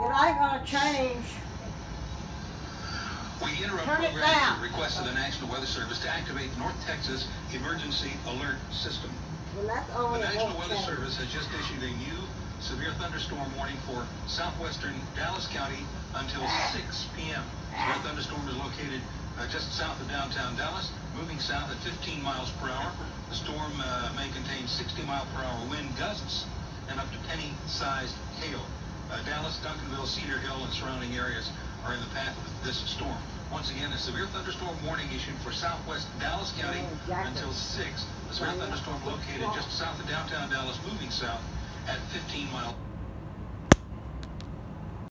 It ain't gonna change. We interrupt Turn it programming down. at the request of the National Weather Service to activate North Texas Emergency Alert System. Well, that's The only National won't Weather change. Service has just issued a new severe thunderstorm warning for southwestern Dallas County until 6 p.m. Severe thunderstorm is located just south of downtown Dallas, moving south at 15 miles per hour. The storm may contain 60-mile-per-hour wind gusts and up to penny-sized hail. Dallas, Duncanville, Cedar Hill, and surrounding areas are in the path of this storm. Once again, a severe thunderstorm warning issued for southwest Dallas County until 6. The severe thunderstorm located just south of downtown Dallas, moving south at 15 miles.